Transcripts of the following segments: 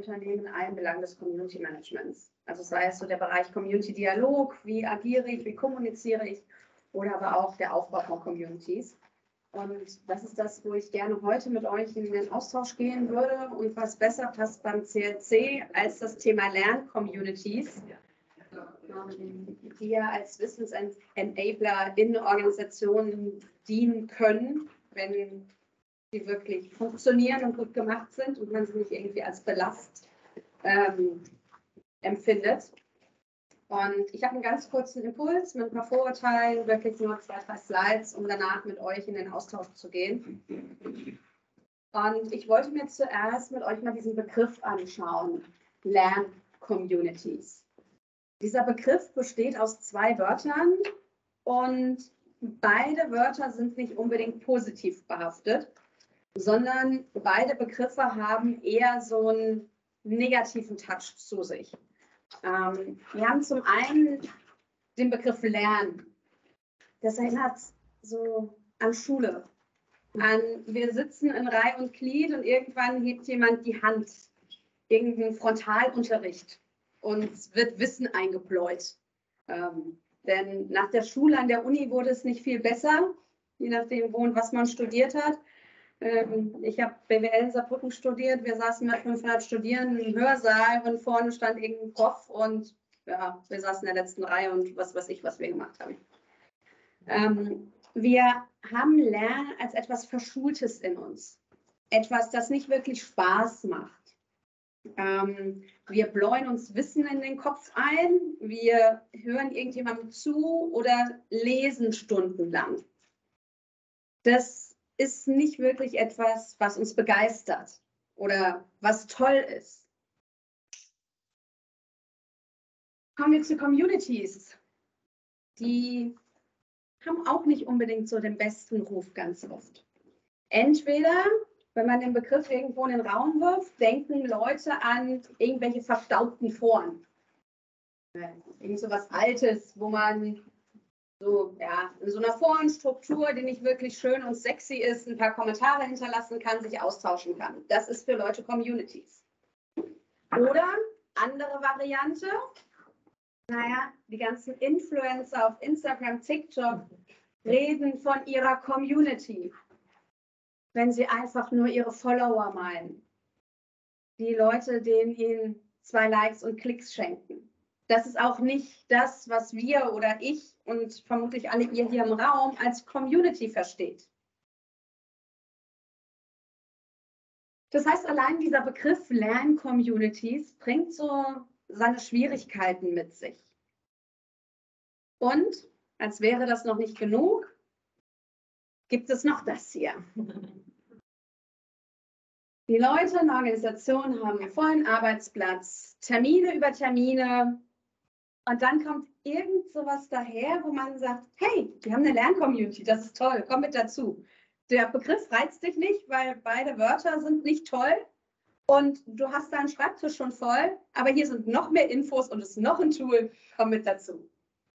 Unternehmen in allen Belangen des Community Managements. Also sei es so der Bereich Community Dialog, wie agiere ich, wie kommuniziere ich, oder aber auch der Aufbau von Communities. Und das ist das, wo ich gerne heute mit euch in den Austausch gehen würde und was besser passt beim CLC als das Thema Lern-Communities, die ja als Wissensenabler in Organisationen dienen können, wenn sie wirklich funktionieren und gut gemacht sind und man sie nicht irgendwie als Belast empfindet. Und ich habe einen ganz kurzen Impuls mit ein paar Vorurteilen, wirklich nur 2, 3 Slides, um danach mit euch in den Austausch zu gehen. Und ich wollte mir zuerst mit euch mal diesen Begriff anschauen, Lern-Communities. Dieser Begriff besteht aus 2 Wörtern und beide Wörter sind nicht unbedingt positiv behaftet, sondern beide Begriffe haben eher so einen negativen Touch zu sich. Wir haben zum einen den Begriff Lernen. Das erinnert so an Schule. Wir sitzen in Reihe und Glied und irgendwann hebt jemand die Hand. Irgendein Frontalunterricht und es wird Wissen eingebläut. Denn nach der Schule an der Uni wurde es nicht viel besser, je nachdem, wo und was man studiert hat. Ich habe BWL in Saarbrücken studiert, wir saßen mit 500 Studierenden im Hörsaal und vorne stand irgendein Prof und ja, wir saßen in der letzten Reihe und was weiß ich, was wir gemacht haben. Wir haben Lernen als etwas Verschultes in uns, etwas, das nicht wirklich Spaß macht. Wir bläuen uns Wissen in den Kopf ein, wir hören irgendjemandem zu oder lesen stundenlang. Das ist nicht wirklich etwas, was uns begeistert oder was toll ist. Kommen wir zu Communities. Die haben auch nicht unbedingt so den besten Ruf ganz oft. Entweder, wenn man den Begriff irgendwo in den Raum wirft, denken Leute an irgendwelche verstaubten Foren. Irgend so was Altes, wo man so, ja, in so einer Forenstruktur, die nicht wirklich schön und sexy ist, ein paar Kommentare hinterlassen kann, sich austauschen kann. Das ist für Leute Communities. Oder andere Variante, naja, die ganzen Influencer auf Instagram, TikTok reden von ihrer Community, wenn sie einfach nur ihre Follower meinen. Die Leute, denen ihnen 2 Likes und Klicks schenken. Das ist auch nicht das, was wir oder ich und vermutlich alle ihr hier im Raum als Community versteht. Das heißt, allein dieser Begriff Lern-Communities bringt so seine Schwierigkeiten mit sich. Und, als wäre das noch nicht genug, gibt es noch das hier. Die Leute in der Organisation haben einen vollen Arbeitsplatz, Termine über Termine. Und dann kommt irgend sowas daher, wo man sagt, hey, wir haben eine Lern-Community, das ist toll, komm mit dazu. Der Begriff reizt dich nicht, weil beide Wörter sind nicht toll und du hast deinen Schreibtisch schon voll, aber hier sind noch mehr Infos und es ist noch ein Tool, komm mit dazu.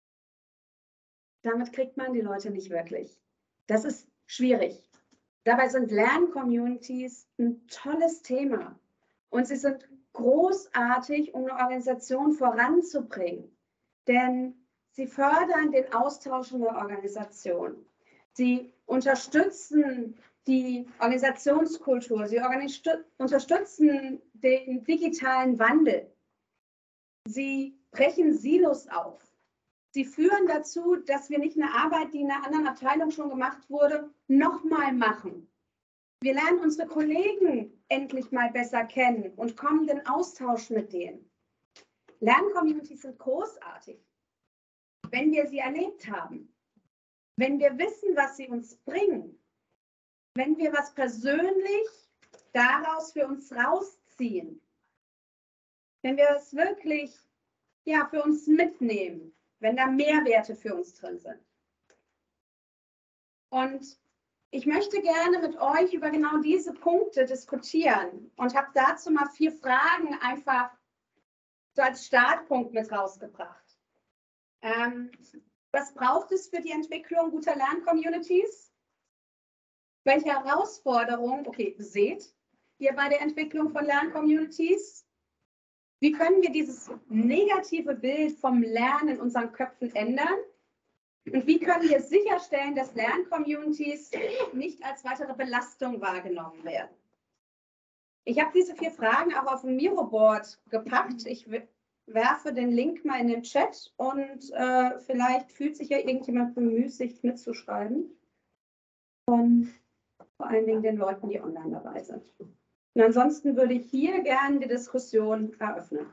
Damit kriegt man die Leute nicht wirklich. Das ist schwierig. Dabei sind Lern-Communities ein tolles Thema und sie sind großartig, um eine Organisation voranzubringen. Denn sie fördern den Austausch in der Organisation. Sie unterstützen die Organisationskultur. Sie unterstützen den digitalen Wandel. Sie brechen Silos auf. Sie führen dazu, dass wir nicht eine Arbeit, die in einer anderen Abteilung schon gemacht wurde, nochmal machen. Wir lernen unsere Kollegen endlich mal besser kennen und kommen in den Austausch mit denen. Lern-Communities sind großartig, wenn wir sie erlebt haben, wenn wir wissen, was sie uns bringen, wenn wir was persönlich daraus für uns rausziehen, wenn wir es wirklich für uns mitnehmen, wenn da Mehrwerte für uns drin sind. Und ich möchte gerne mit euch über genau diese Punkte diskutieren und habe dazu mal 4 Fragen einfach so als Startpunkt mit rausgebracht. Was braucht es für die Entwicklung guter Lern-Communities? Welche Herausforderungen, seht ihr bei der Entwicklung von Lern-Communities? Wie können wir dieses negative Bild vom Lernen in unseren Köpfen ändern? Und wie können wir sicherstellen, dass Lerncommunities nicht als weitere Belastung wahrgenommen werden? Ich habe diese 4 Fragen auch auf ein Miro-Board gepackt. Ich werfe den Link mal in den Chat und vielleicht fühlt sich ja irgendjemand bemüßigt mitzuschreiben. Von vor allen Dingen den Leuten, die online dabei sind. Und ansonsten würde ich hier gerne die Diskussion eröffnen.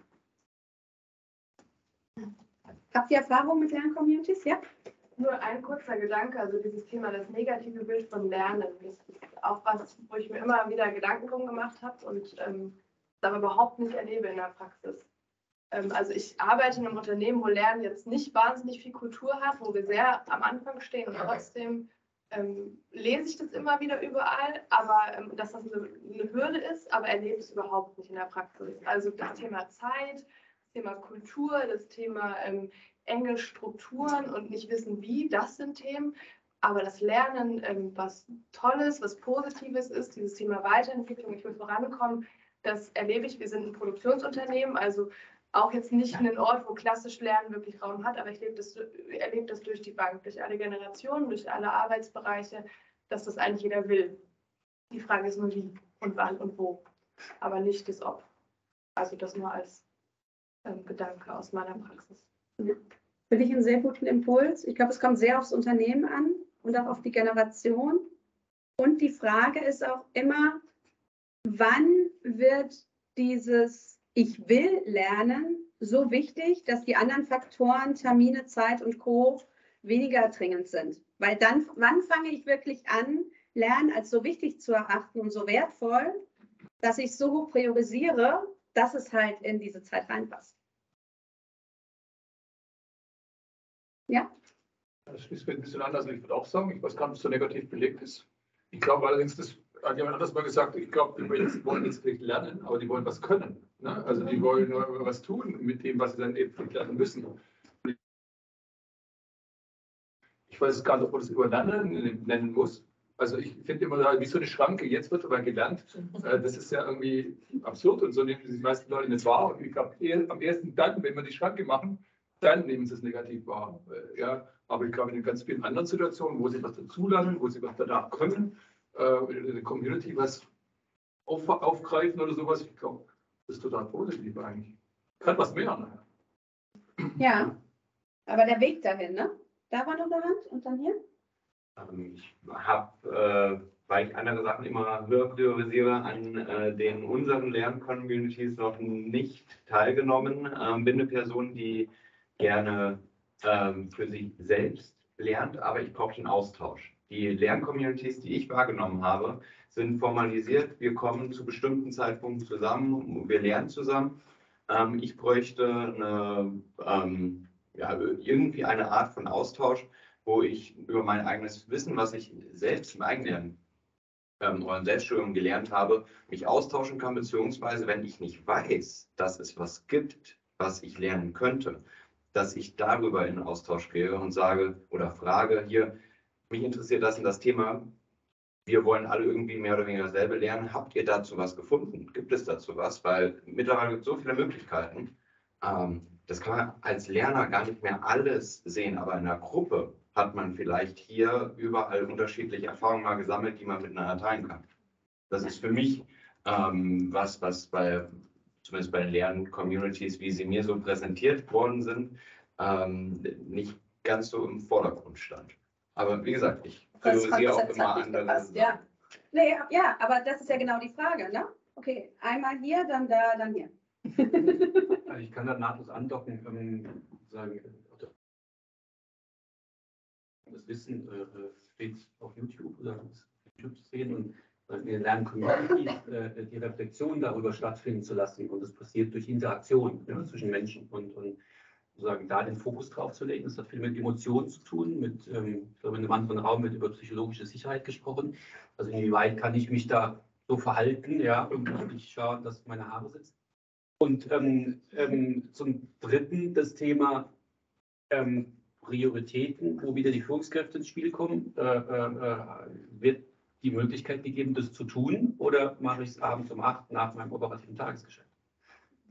Habt ihr Erfahrung mit Lerncommunities? Ja? Nur ein kurzer Gedanke, also dieses Thema, das negative Bild von Lernen, das ist auch was, wo ich mir immer wieder Gedanken drum gemacht habe und aber überhaupt nicht erlebe in der Praxis. Also ich arbeite in einem Unternehmen, wo Lernen jetzt nicht wahnsinnig viel Kultur hat, wo wir sehr am Anfang stehen und trotzdem lese ich das immer wieder überall, aber dass das eine Hürde ist, aber erlebe es überhaupt nicht in der Praxis. Also das Thema Zeit, das Thema Kultur, das Thema enge Strukturen und nicht wissen wie, das sind Themen. Aber das Lernen, was Tolles, was Positives ist, dieses Thema Weiterentwicklung, ich will vorankommen, das erlebe ich. Wir sind ein Produktionsunternehmen, also auch jetzt nicht einen Ort, wo klassisch Lernen wirklich Raum hat, aber ich erlebe das durch die Bank, durch alle Generationen, durch alle Arbeitsbereiche, dass das eigentlich jeder will. Die Frage ist nur wie und wann und wo, aber nicht das Ob. Also das nur als Gedanke aus meiner Praxis. Ja. Finde ich einen sehr guten Impuls. Ich glaube, es kommt sehr aufs Unternehmen an und auch auf die Generation. Und die Frage ist auch immer, wann wird dieses Ich will lernen so wichtig, dass die anderen Faktoren, Termine, Zeit und Co. weniger dringend sind. Weil dann, wann fange ich wirklich an, Lernen als so wichtig zu erachten und so wertvoll, dass ich so hoch priorisiere, dass es halt in diese Zeit reinpasst. Ja? Das ist ein bisschen anders. Ich würde auch sagen, ich weiß gar nicht, ob es so negativ belegt ist. Ich glaube allerdings, das hat jemand anders mal gesagt, ich glaube, die wollen jetzt nicht lernen, aber die wollen was können. Ne? Also die wollen was tun mit dem, was sie dann eben lernen müssen. Ich weiß gar nicht, ob man das Überlernen nennen muss. Also ich finde immer, wie so eine Schranke, jetzt wird aber gelernt. Das ist ja irgendwie absurd und so nehmen die meisten Leute nicht wahr. Und ich glaube, am ersten dann, wenn wir die Schranke machen, dann nehmen sie es negativ wahr. Ja, aber ich glaube, in ganz vielen anderen Situationen, wo sie was dazulernen, wo sie was danach können, in der Community was aufgreifen oder sowas, ich glaube, das ist total positiv eigentlich. Kann was mehr. Ne? Ja, aber der Weg dahin, ne? Da war noch eine Hand und dann hier. Ich habe, weil ich andere Sachen immer höher priorisiere, an den unseren Lern-Communities noch nicht teilgenommen. Bin eine Person, die gerne für sich selbst lernt, aber ich brauche den Austausch. Die Lern-Communities, die ich wahrgenommen habe, sind formalisiert. Wir kommen zu bestimmten Zeitpunkten zusammen, wir lernen zusammen. Ich bräuchte irgendwie eine Art von Austausch, wo ich über mein eigenes Wissen, was ich selbst im eigenen oder im Selbststudium gelernt habe, mich austauschen kann, beziehungsweise wenn ich nicht weiß, dass es was gibt, was ich lernen könnte, dass ich darüber in Austausch gehe und sage oder frage, hier, mich interessiert das und das Thema, wir wollen alle irgendwie mehr oder weniger dasselbe lernen, habt ihr dazu was gefunden? Gibt es dazu was? Weil mittlerweile gibt es so viele Möglichkeiten, das kann man als Lerner gar nicht mehr alles sehen, aber in einer Gruppe hat man vielleicht hier überall unterschiedliche Erfahrungen mal gesammelt, die man miteinander teilen kann. Das ist für mich was zumindest bei den Lern-Communities, wie sie mir so präsentiert worden sind, nicht ganz so im Vordergrund stand. Aber wie gesagt, ich priorisiere auch immer andere. Ja. Nee, ja, aber das ist ja genau die Frage, ne? Okay, einmal hier, dann da, dann hier. Ich kann da nahtlos andocken, sagen, das Wissen steht auf YouTube oder auf YouTube zu sehen und wir lernen Communities, die Reflexion darüber stattfinden zu lassen und das passiert durch Interaktion zwischen Menschen und sozusagen da den Fokus drauf zu legen. Das hat viel mit Emotionen zu tun, ich glaube, in einem anderen Raum wird über psychologische Sicherheit gesprochen. Also inwieweit kann ich mich da so verhalten, ja, und ich schaue, dass meine Haare sitzen. Und zum Dritten das Thema Prioritäten, wo wieder die Führungskräfte ins Spiel kommen. Wird die Möglichkeit gegeben, das zu tun oder mache ich es abends um 8 nach meinem operativen Tagesgeschäft?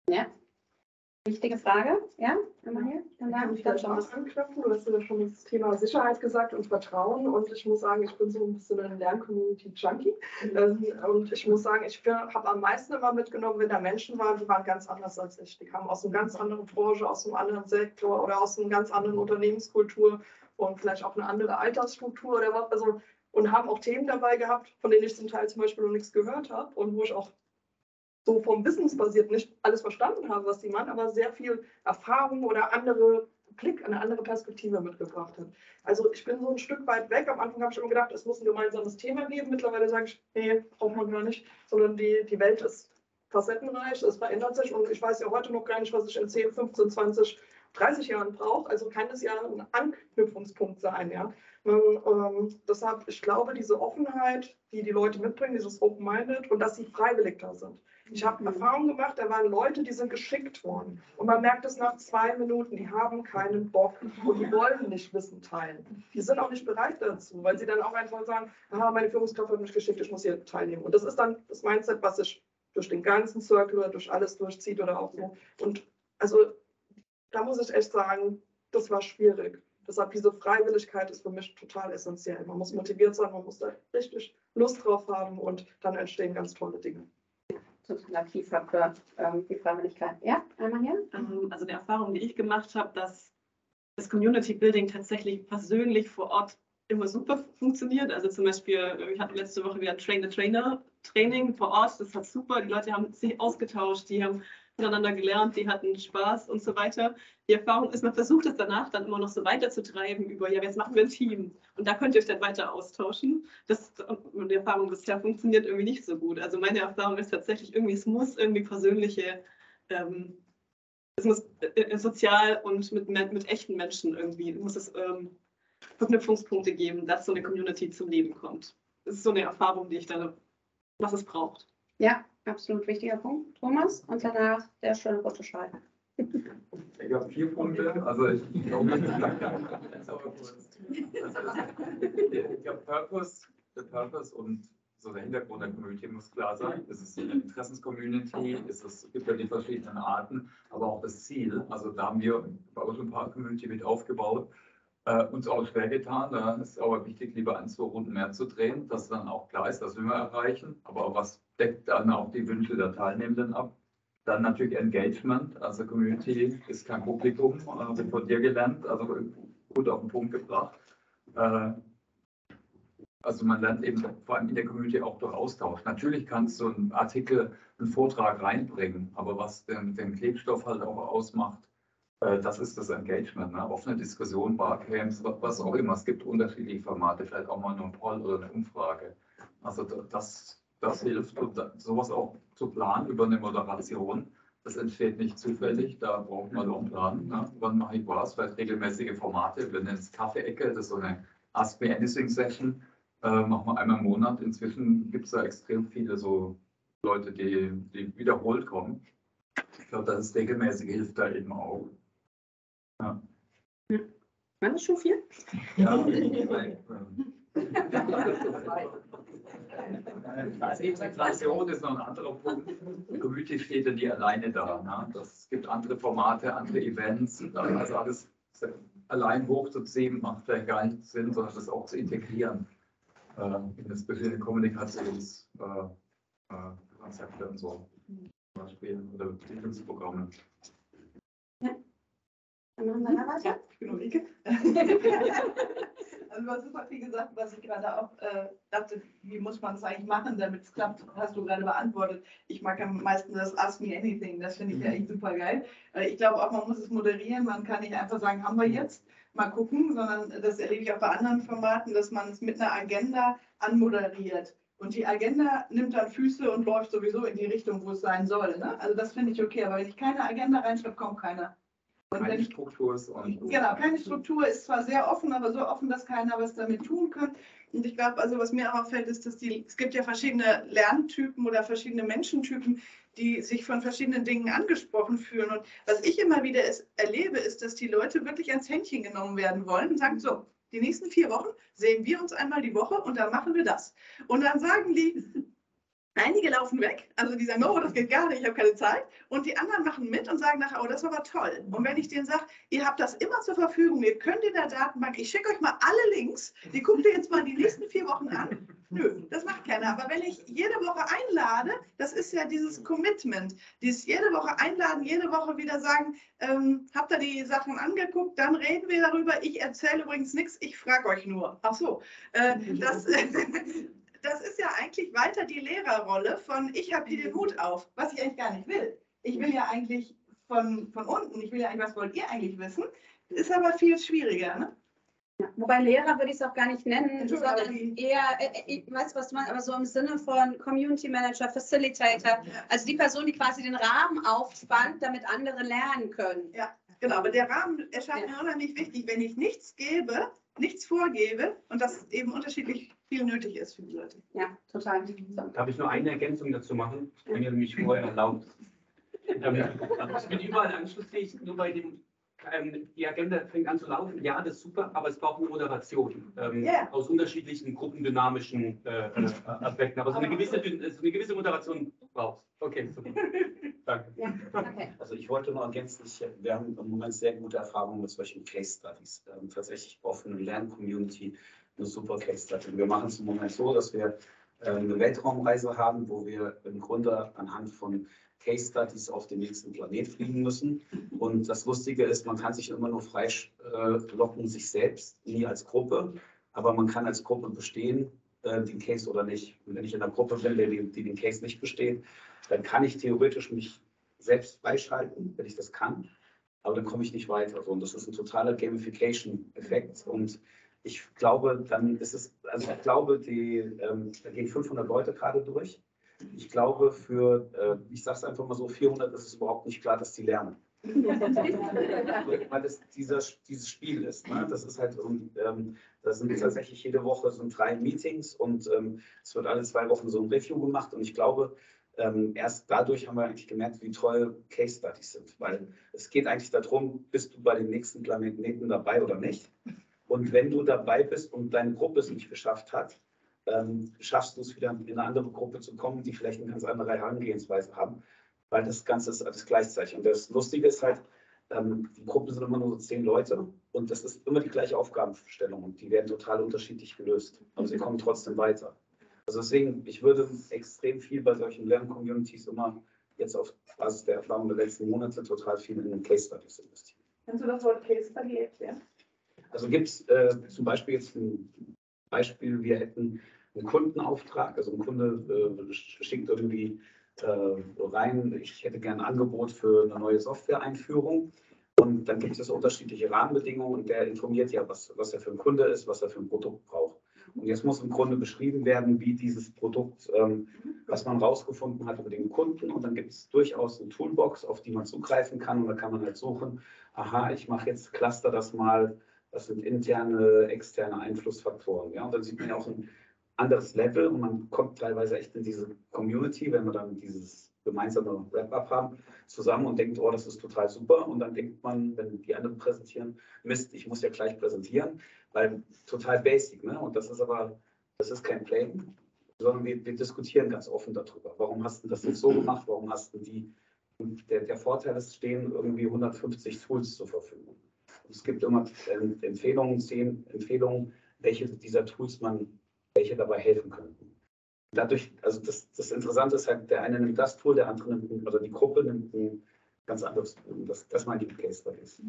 Ja. Wichtige Frage. Ja, immer hier. Ich kann mich gleich mal anknüpfen. Du hast ja schon das Thema Sicherheit gesagt und Vertrauen. Und ich muss sagen, ich bin so ein bisschen ein Lern-Community-Junkie. Und ich muss sagen, ich habe am meisten immer mitgenommen, wenn da Menschen waren, die waren ganz anders als ich. Die kamen aus einer ganz anderen Branche, aus einem anderen Sektor oder aus einer ganz anderen Unternehmenskultur und vielleicht auch eine andere Altersstruktur oder was. Also, und haben auch Themen dabei gehabt, von denen ich zum Teil zum Beispiel noch nichts gehört habe und wo ich auch so vom Wissensbasiert nicht alles verstanden habe, was die machen, aber sehr viel Erfahrung oder andere Blick, eine andere Perspektive mitgebracht hat. Also ich bin so ein Stück weit weg. Am Anfang habe ich immer gedacht, es muss ein gemeinsames Thema geben. Mittlerweile sage ich, nee, braucht man gar nicht, sondern die Welt ist facettenreich, es verändert sich und ich weiß ja heute noch gar nicht, was ich in 10, 15, 20, 30 Jahren brauche. Also kann es ja ein Anknüpfungspunkt sein. Ja? Deshalb, ich glaube, diese Offenheit, die die Leute mitbringen, dieses Open-Minded und dass sie freiwillig da sind. Ich habe Erfahrungen gemacht, da waren Leute, die sind geschickt worden. Und man merkt es nach 2 Minuten, die haben keinen Bock und die wollen nicht Wissen teilen. Die sind auch nicht bereit dazu, weil sie dann auch einfach sagen, ah, meine Führungskraft hat mich geschickt, ich muss hier teilnehmen. Und das ist dann das Mindset, was sich durch den ganzen Circle oder durch alles durchzieht oder auch so. Und also da muss ich echt sagen, das war schwierig. Deshalb diese Freiwilligkeit ist für mich total essentiell. Man muss motiviert sein, man muss da richtig Lust drauf haben und dann entstehen ganz tolle Dinge. Totaler Kiefer für die Freiwilligkeit. Ja, einmal hier. Also die Erfahrung, die ich gemacht habe, dass das Community Building tatsächlich persönlich vor Ort immer super funktioniert. Also zum Beispiel, wir hatten letzte Woche wieder ein Trainer-Training vor Ort. Das hat super. Die Leute haben sich ausgetauscht, die haben voneinander gelernt, die hatten Spaß und so weiter. Die Erfahrung ist, man versucht es danach dann immer noch so weiterzutreiben über, ja, jetzt machen wir ein Team und da könnt ihr euch dann weiter austauschen. Die Erfahrung bisher funktioniert irgendwie nicht so gut. Also meine Erfahrung ist tatsächlich irgendwie, es muss irgendwie persönliche, es muss sozial und mit echten Menschen irgendwie, muss es Verknüpfungspunkte geben, dass so eine Community zum Leben kommt. Das ist so eine Erfahrung, die ich da, was es braucht. Ja, absolut wichtiger Punkt. Thomas und danach der schöne rote Schal. Ich habe 4 Punkte. Also ich glaube, der Purpose und so der Hintergrund der Community muss klar sein. Es ist eine Interessenscommunity, es gibt ja die verschiedenen Arten, aber auch das Ziel. Also da haben wir bei Ocean Park Community mit aufgebaut, uns auch schwer getan. Da ist es aber wichtig, lieber 1, 2 Runden mehr zu drehen, dass dann auch klar ist, dass wir erreichen. Aber was deckt dann auch die Wünsche der Teilnehmenden ab? Dann natürlich Engagement, also Community ist kein Publikum, wird von dir gelernt, also gut auf den Punkt gebracht. Also man lernt eben vor allem in der Community auch durch Austausch. Natürlich kannst du einen Artikel, einen Vortrag reinbringen, aber was den Klebstoff halt auch ausmacht, das ist das Engagement, ne? Offene Diskussion, Barcamps, was auch immer. Es gibt unterschiedliche Formate, vielleicht auch mal nur ein Poll oder eine Umfrage. Also das hilft, und sowas auch zu planen über eine Moderation. Das entsteht nicht zufällig, da braucht man auch einen Plan. Ne? Wann mache ich was? Vielleicht regelmäßige Formate. Wir nennen es Kaffee-Ecke, das ist so eine Ask Me Anything Session. Machen wir einmal im Monat. Inzwischen gibt es da extrem viele so Leute, die wiederholt kommen. Ich glaube, das regelmäßige hilft da eben auch. Ja. Waren das schon 4? Ja. Also Integration ist noch ein anderer Punkt. Die Community steht ja nie alleine da. Ne? Es gibt andere Formate, andere Events. Also alles allein hochzuziehen macht vielleicht gar nicht Sinn, sondern das auch zu integrieren in das bestimmte Kommunikationskonzepte und so. Zum Beispiel oder Bildungsprogramme. Ja. Dann machen wir da weiter. Ich bin Ulrike. Also du hast super viel gesagt, was ich gerade auch dachte, wie muss man es eigentlich machen, damit es klappt, hast du gerade beantwortet. Ich mag am meisten das Ask Me Anything, das finde ich ja echt super geil. Ich glaube auch, man muss es moderieren, man kann nicht einfach sagen, haben wir jetzt, mal gucken, sondern das erlebe ich auch bei anderen Formaten, dass man es mit einer Agenda anmoderiert. Und die Agenda nimmt dann Füße und läuft sowieso in die Richtung, wo es sein soll. Ne? Also das finde ich okay, aber wenn ich keine Agenda reinschreibe, kommt keiner. Und keine Struktur ist auch nicht gut. Genau, keine Struktur ist zwar sehr offen, aber so offen, dass keiner was damit tun kann. Und ich glaube, also was mir auch auffällt, ist, dass es gibt ja verschiedene Lerntypen oder verschiedene Menschentypen, die sich von verschiedenen Dingen angesprochen fühlen. Und was ich immer wieder erlebe, ist, dass die Leute wirklich ans Händchen genommen werden wollen und sagen, so, die nächsten 4 Wochen sehen wir uns einmal die Woche und dann machen wir das. Und dann sagen die, Einige laufen weg, also die sagen, oh, das geht gar nicht, ich habe keine Zeit. Und die anderen machen mit und sagen nachher, oh, das war aber toll. Und wenn ich denen sage, ihr habt das immer zur Verfügung, ihr könnt in der Datenbank, ich schicke euch mal alle Links, die guckt ihr jetzt mal die nächsten 4 Wochen an. Nö, das macht keiner. Aber wenn ich jede Woche einlade, das ist ja dieses Commitment, dieses jede Woche einladen, jede Woche wieder sagen, habt ihr die Sachen angeguckt, dann reden wir darüber. Ich erzähle übrigens nichts, ich frage euch nur. Ach so, das ist ja eigentlich weiter die Lehrerrolle von ich habe hier den Hut auf, was ich eigentlich gar nicht will. Ich will ja eigentlich von unten, ich will ja eigentlich, was wollt ihr eigentlich wissen? Ist aber viel schwieriger, ne? Ja, wobei Lehrer würde ich es auch gar nicht nennen, Entschuldigung, sondern aber die- eher, weißt du, was du meinst, aber so im Sinne von Community Manager, Facilitator, also die Person, die quasi den Rahmen aufspannt, damit andere lernen können. Ja, genau, aber der Rahmen erscheint mir unheimlich wichtig, wenn ich nichts gebe, nichts vorgebe und das eben unterschiedlich viel nötig ist für die Leute. Ja, total. So. Darf ich nur eine Ergänzung dazu machen? Ich bin ja nämlich vorher erlaubt. Ich bin überall anschlussfähig, nur bei dem, die Agenda fängt an zu laufen. Ja, das ist super, aber es braucht eine Moderation aus unterschiedlichen gruppendynamischen Aspekten. Aber so eine gewisse Moderation braucht es. Okay, super. Danke. Ja, okay. Also ich wollte noch ergänzen, wir haben im Moment sehr gute Erfahrungen mit solchen Case Studies. Tatsächlich auch für eine Lern-Community eine super Case Study. Wir machen es im Moment so, dass wir eine Weltraumreise haben, wo wir im Grunde anhand von Case Studies auf den nächsten Planet fliegen müssen. Und das Lustige ist, man kann sich immer nur freilocken, sich selbst, nie als Gruppe. Aber man kann als Gruppe bestehen, den Case oder nicht. Und wenn ich in einer Gruppe bin, die den Case nicht besteht, dann kann ich theoretisch mich selbst freischalten, wenn ich das kann. Aber dann komme ich nicht weiter. Und das ist ein totaler Gamification-Effekt. Und ich glaube, dann ist es, also ich glaube, da gehen 500 Leute gerade durch. Ich glaube, ich sage es einfach mal so, 400 ist es überhaupt nicht klar, dass die lernen. Weil das dieses Spiel ist. Ne? Das ist halt, da sind tatsächlich jede Woche so 3 Meetings und es wird alle 2 Wochen so ein Review gemacht. Und ich glaube, erst dadurch haben wir eigentlich gemerkt, wie toll Case Studies sind. Weil es geht eigentlich darum, bist du bei den nächsten Planeten dabei oder nicht? Und wenn du dabei bist und deine Gruppe es nicht geschafft hat, schaffst du es wieder in eine andere Gruppe zu kommen, die vielleicht eine ganz andere Herangehensweise haben, weil das Ganze ist alles gleichzeitig. Und das Lustige ist halt, die Gruppen sind immer nur so 10 Leute und das ist immer die gleiche Aufgabenstellung und die werden total unterschiedlich gelöst. Aber sie kommen trotzdem weiter. Also deswegen, ich würde extrem viel bei solchen Lern-Communities immer jetzt auf Basis der Erfahrung der letzten Monate total viel in Case Studies investieren. Kannst du das Wort Case Study erklären? Also gibt es zum Beispiel jetzt ein Beispiel, wir hätten einen Kundenauftrag, also ein Kunde schickt irgendwie rein, ich hätte gerne ein Angebot für eine neue Software-Einführung und dann gibt es unterschiedliche Rahmenbedingungen und der informiert ja, was er für ein Kunde ist, was er für ein Produkt braucht. Und jetzt muss im Grunde beschrieben werden, wie dieses Produkt, was man rausgefunden hat über den Kunden und dann gibt es durchaus eine Toolbox, auf die man zugreifen kann und da kann man halt suchen, aha, ich mache jetzt Cluster das mal, das sind interne, externe Einflussfaktoren. Ja? Und dann sieht man ja auch ein anderes Level und man kommt teilweise echt in diese Community, wenn wir dann dieses gemeinsame Wrap-up haben, zusammen und denkt, oh, das ist total super. Und dann denkt man, wenn die anderen präsentieren, Mist, ich muss ja gleich präsentieren, weil total basic. Ne? Und das ist kein Play, sondern wir diskutieren ganz offen darüber. Warum hast du das jetzt so gemacht? Warum hast du die? Und der Vorteil ist, stehen irgendwie 150 Tools zur Verfügung. Und es gibt immer Empfehlungen, 10 Empfehlungen, welche dieser Tools welche dabei helfen könnten. Dadurch, also das Interessante ist halt, der eine nimmt das Tool, der andere nimmt, oder die Gruppe nimmt ein ganz anderes Tool. Das meine ich mit Case Studies.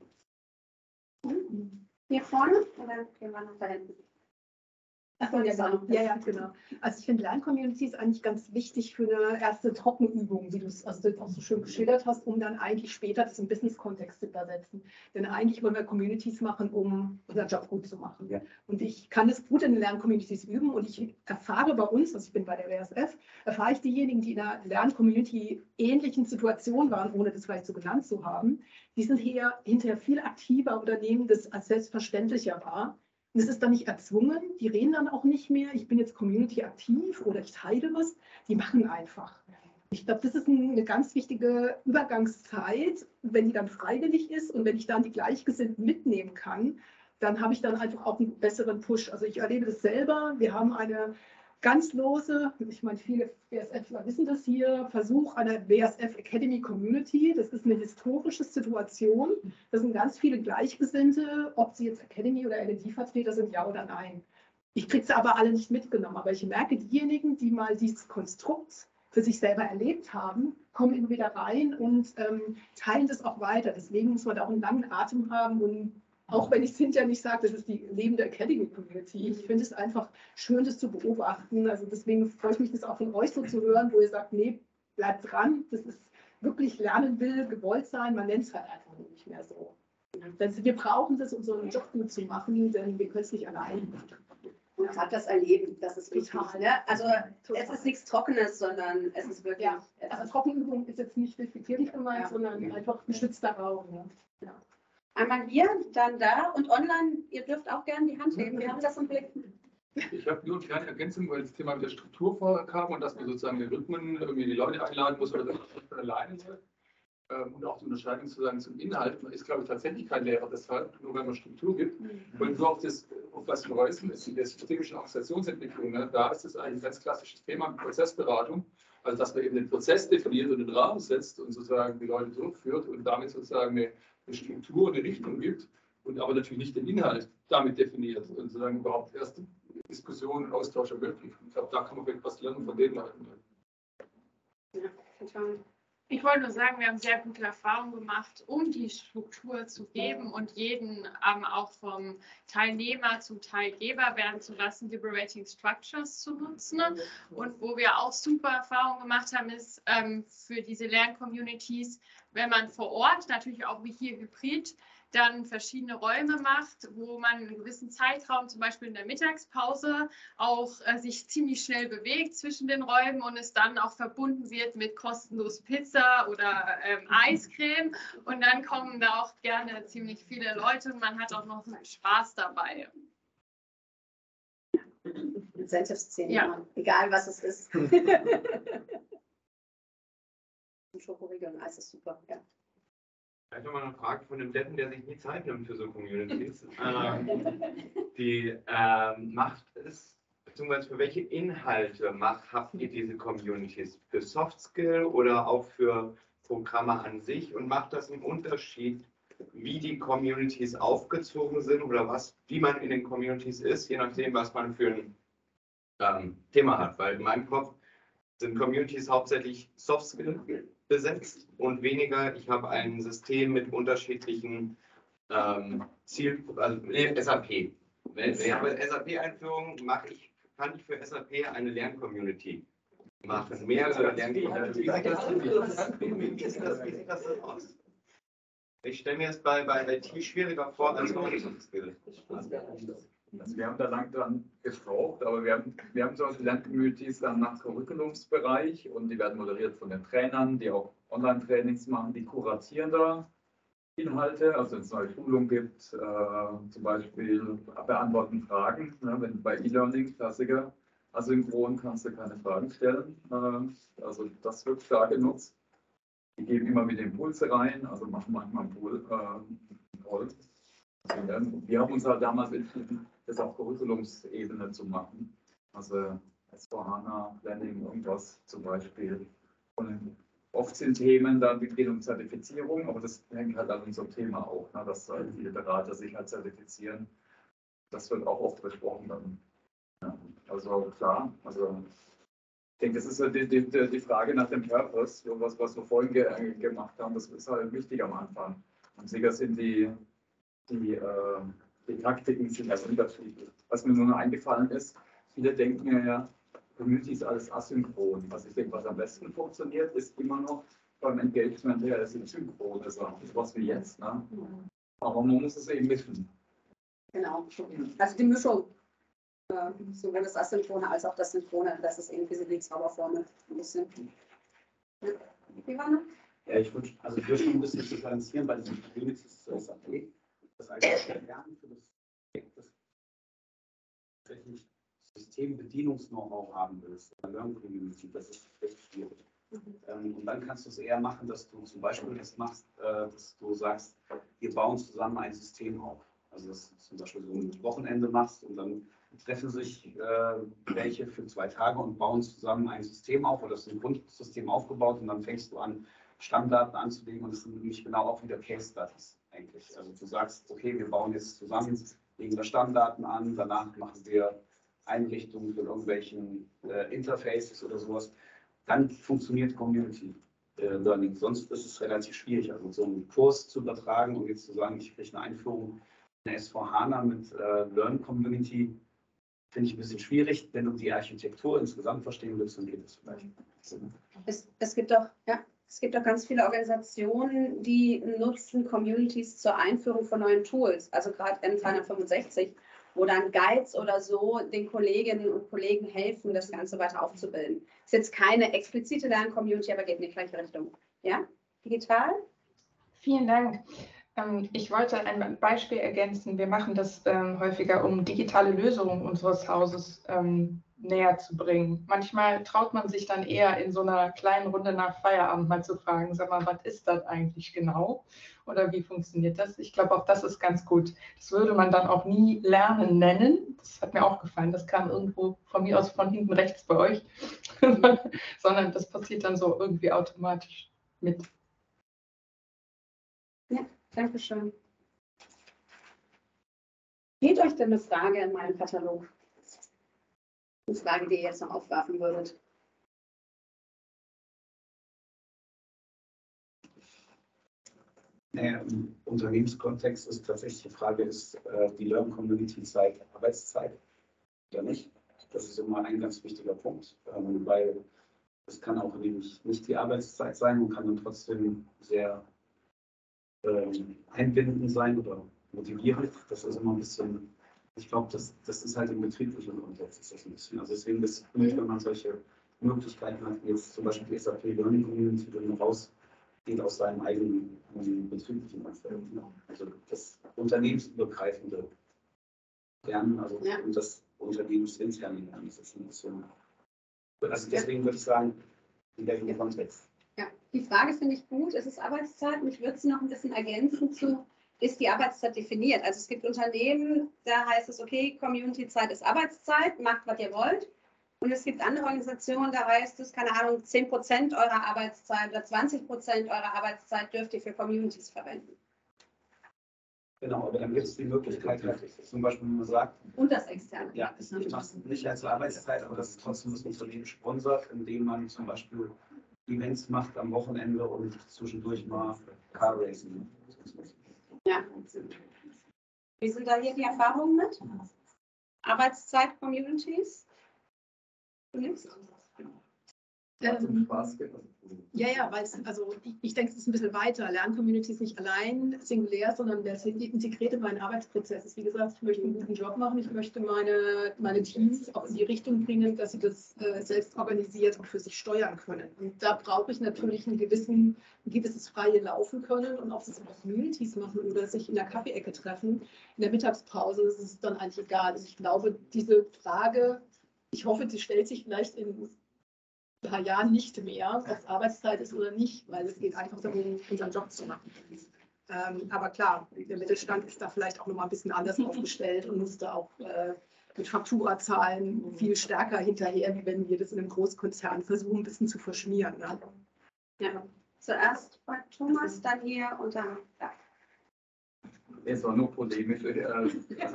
Hier vorne oder gehen wir noch da hinten? Achso, ja, genau. Also ich finde Lern-Communities eigentlich ganz wichtig für eine erste Trockenübung, wie du es also auch so schön geschildert hast, um dann eigentlich später das im Business-Kontext zu übersetzen. Denn eigentlich wollen wir Communities machen, um unseren Job gut zu machen. Ja. Und ich kann es gut in den Lern-Communities üben und ich erfahre bei uns, also ich bin bei der WSF, erfahre ich diejenigen, die in einer Lern-Community ähnlichen Situation waren, ohne das vielleicht so genannt zu haben, die sind hinterher viel aktiver oder nehmen das als selbstverständlicher wahr. Und es ist dann nicht erzwungen, die reden dann auch nicht mehr, ich bin jetzt Community aktiv oder ich teile was, die machen einfach. Ich glaube, das ist eine ganz wichtige Übergangszeit, wenn die dann freiwillig ist und wenn ich dann die Gleichgesinnten mitnehmen kann, dann habe ich dann einfach auch einen besseren Push. Also ich erlebe das selber, wir haben eine ganz lose, ich meine, viele BSFler wissen das hier, Versuch einer BSF Academy Community. Das ist eine historische Situation. Das sind ganz viele Gleichgesinnte, ob sie jetzt Academy oder LND-Vertreter sind, ja oder nein. Ich kriege sie aber alle nicht mitgenommen. Aber ich merke, diejenigen, die mal dieses Konstrukt für sich selber erlebt haben, kommen immer wieder rein und teilen das auch weiter. Deswegen muss man da auch einen langen Atem haben. Und auch wenn ich es hinterher nicht sage, das ist die lebende Academy-Community. Ich finde es einfach schön, das zu beobachten. Also deswegen freue ich mich, das auch von euch so zu hören, wo ihr sagt, nee, bleibt dran. Das ist wirklich lernen will, gewollt sein. Man nennt es halt einfach nicht mehr so. Wir brauchen das, um so einen Job gut zu machen, denn wir können es nicht allein machen. Und gerade das Erleben, das ist wichtig. Total. Ne? Also Total. es ist nichts Trockenes, sondern es ist wirklich. Ja, also Trockenübung ist jetzt nicht despektierlich gemeint, Ja. sondern einfach geschützter Raum. Ne? Ja. Einmal hier, dann da und online, ihr dürft auch gerne die Hand heben. Wir haben das im Blick. Ich habe nur eine kleine Ergänzung, weil das Thema mit der Struktur vorkam und dass man sozusagen den Rhythmen irgendwie die Leute einladen muss oder das nicht von alleine soll. Und auch die Unterscheidung sozusagen zum Inhalt. Man ist, glaube ich, tatsächlich kein Lehrer deshalb, nur wenn man Struktur gibt. Und nur auf das, auf was wir Reußen ist, in der systemischen Organisationsentwicklung, ne, da ist es ein ganz klassisches Thema mit Prozessberatung. Also, dass man eben den Prozess definiert und den Rahmen setzt und sozusagen die Leute durchführt und damit sozusagen eine Struktur und eine Richtung gibt und aber natürlich nicht den Inhalt damit definiert und sozusagen überhaupt erst Diskussionen und Austausch ermöglicht. Ich glaube, da kann man wirklich was lernen von den Leuten. Ja, total. Ich wollte nur sagen, wir haben sehr gute Erfahrungen gemacht, um die Struktur zu geben und jeden auch vom Teilnehmer zum Teilgeber werden zu lassen, Liberating Structures zu nutzen. Und wo wir auch super Erfahrungen gemacht haben, ist für diese Lerncommunities, wenn man vor Ort, natürlich auch wie hier hybrid, dann verschiedene Räume macht, wo man einen gewissen Zeitraum, zum Beispiel in der Mittagspause, auch sich ziemlich schnell bewegt zwischen den Räumen und es dann auch verbunden wird mit kostenlos Pizza oder Eiscreme. Und dann kommen da auch gerne ziemlich viele Leute und man hat auch noch Spaß dabei. Incentive-Szene, Ja. egal was es ist. Schokoriegel und Eis ist super, ja. Vielleicht nochmal eine Frage von dem Deppen, der sich nie Zeit nimmt für so Communities. Die macht es, beziehungsweise für welche Inhalte habt ihr diese Communities? Für Soft Skill oder auch für Programme an sich? Und macht das einen Unterschied, wie die Communities aufgezogen sind oder wie man in den Communities ist, je nachdem, was man für ein Thema hat? Weil in meinem Kopf sind Communities hauptsächlich Soft Skill besetzt und weniger, ich habe ein System mit unterschiedlichen SAP. Wenn ich habe SAP-Einführung kann ich für SAP eine Lerncommunity machen, mehrere Lerncommunities. Wie sieht das denn aus? Ich stelle mir es bei IT schwieriger vor als bei Soft Skill. Also wir haben da lang dran gebraucht, aber wir haben solche Lerncommunities dann nach Curriculumsbereich und die werden moderiert von den Trainern, die auch Online-Trainings machen, die kuratieren da Inhalte, also wenn es neue Schulungen gibt, zum Beispiel beantworten Fragen, ne, wenn bei E-Learning, Klassiker, asynchron kannst du keine Fragen stellen, also das wird stark genutzt. Die geben immer wieder Impulse rein, also machen manchmal einen Poll. Wir haben uns halt damals entschieden, das auf Curriculumsebene zu machen. Also S4HANA, Planning, irgendwas zum Beispiel. Und oft sind Themen dann, die gehen um Zertifizierung, aber das hängt halt an unserem Thema auch, ne, dass halt viele Berater sich halt zertifizieren. Das wird auch oft besprochen dann. Ja, also klar, also ich denke, das ist so die Frage nach dem Purpose, was wir vorhin gemacht haben, das ist halt wichtig am Anfang. Und sicher sind die Taktiken sind also unterschiedlich. Was mir nur noch eingefallen ist, viele denken ja, Community ist alles asynchron. Was ich denke, was am besten funktioniert, ist immer noch beim Engagement her, das ist synchron, also was wie jetzt. Ne? Aber man muss es eben mischen. Genau. Also die Mischung, sowohl das Asynchrone als auch das Synchrone, das ist irgendwie so die Zauberformel. Ein bisschen. Ja. Wie war noch? Ja, ich würde schon ein bisschen differenzieren bei diesen Communities zu SAP. Das eigentliche Lernen für das tatsächlich Systembedienungs-Know-how haben willst, oder Learn-Community, das ist recht schwierig. Und dann kannst du es eher machen, dass du zum Beispiel das machst, dass du sagst, wir bauen zusammen ein System auf. Also dass du zum Beispiel so ein Wochenende machst und dann treffen sich welche für 2 Tage und bauen zusammen ein System auf oder es ist ein Grundsystem aufgebaut und dann fängst du an, Stammdaten anzulegen und es sind nämlich genau auch wieder Case Studies eigentlich. Also du sagst, okay, wir bauen jetzt zusammen, legen wir Stammdaten an, danach machen wir Einrichtungen für irgendwelchen Interfaces oder sowas. Dann funktioniert Community Learning. Sonst ist es relativ schwierig, also so einen Kurs zu übertragen und jetzt zu sagen, ich kriege eine Einführung in S4HANA mit Learn Community, finde ich ein bisschen schwierig. Wenn du die Architektur insgesamt verstehen willst, dann geht es vielleicht. Es gibt doch ganz viele Organisationen, die nutzen Communities zur Einführung von neuen Tools. Also gerade M365, wo dann Guides oder so den Kolleginnen und Kollegen helfen, das Ganze weiter aufzubilden. Ist jetzt keine explizite Lern-Community, aber geht in die gleiche Richtung. Ja? Digital? Vielen Dank. Ich wollte ein Beispiel ergänzen. Wir machen das häufiger, um digitale Lösungen unseres Hauses näher zu bringen. Manchmal traut man sich dann eher in so einer kleinen Runde nach Feierabend mal zu fragen, sag mal, was ist das eigentlich genau? Oder wie funktioniert das? Ich glaube, auch das ist ganz gut. Das würde man dann auch nie Lernen nennen. Das hat mir auch gefallen. Das kam irgendwo von mir aus von hinten rechts bei euch. Sondern das passiert dann so irgendwie automatisch mit. Ja, danke schön. Fehlt euch denn eine Frage in meinem Katalog? Eine Frage, die ihr jetzt noch aufwerfen würdet? Naja, im Unternehmenskontext ist tatsächlich die Frage, ist die Learn-Community-Zeit Arbeitszeit oder nicht? Das ist immer ein ganz wichtiger Punkt, weil es kann auch nämlich nicht die Arbeitszeit sein und kann dann trotzdem sehr einbindend sein oder motivierend. Das ist immer ein bisschen, ich glaube, das ist halt im betrieblichen Kontext ist das ein bisschen. Also deswegen ist es gut, wenn man solche Möglichkeiten hat, wie jetzt zum Beispiel die SAP Learning Community, wenn man rausgeht aus seinem eigenen betrieblichen Umfeld. Also das unternehmensübergreifende Lernen, also und das unternehmensinterne Lernen, das ist ein bisschen. Also deswegen würde ich sagen, in welchem Kontext. Ja, die Frage finde ich gut. Es ist Arbeitszeit. Mich würde sie noch ein bisschen ergänzen zu, ist die Arbeitszeit definiert? Also es gibt Unternehmen, da heißt es, okay, Community-Zeit ist Arbeitszeit, macht, was ihr wollt. Und es gibt andere Organisationen, da heißt es, keine Ahnung, 10% eurer Arbeitszeit oder 20% eurer Arbeitszeit dürft ihr für Communities verwenden. Genau, aber dann gibt es die Möglichkeit, zum Beispiel, wenn man sagt, und das Externe. Ja, ich mache es nicht als Arbeitszeit, aber das ist trotzdem das Unternehmen sponsert, indem man zum Beispiel Events macht am Wochenende und zwischendurch mal Car Racing. Ja. Wie sind da hier die Erfahrungen mit? Arbeitszeit-Communities? Ja, weil ich denke, es ist ein bisschen weiter. Lerncommunity ist nicht allein singulär, sondern der integriert in meinen Arbeitsprozess. Wie gesagt, ich möchte einen guten Job machen, ich möchte meine Teams auch in die Richtung bringen, dass sie das selbst organisiert und für sich steuern können. Und da brauche ich natürlich ein gewisses freie Laufen können und auch das in Communities machen oder sich in der Kaffeeecke treffen. In der Mittagspause ist es dann eigentlich egal. Also ich glaube, diese Frage, ich hoffe, sie stellt sich vielleicht in ein paar Jahren nicht mehr, ob es Arbeitszeit ist oder nicht, weil es geht einfach darum, unseren Job zu machen. Aber klar, der Mittelstand ist da vielleicht auch noch mal ein bisschen anders aufgestellt und muss da auch mit Fakturazahlen viel stärker hinterher, wie wenn wir das in einem Großkonzern versuchen, ein bisschen zu verschmieren. Ne? Ja, zuerst bei Thomas, dann hier und dann da. Es war nur polemisch. Wir haben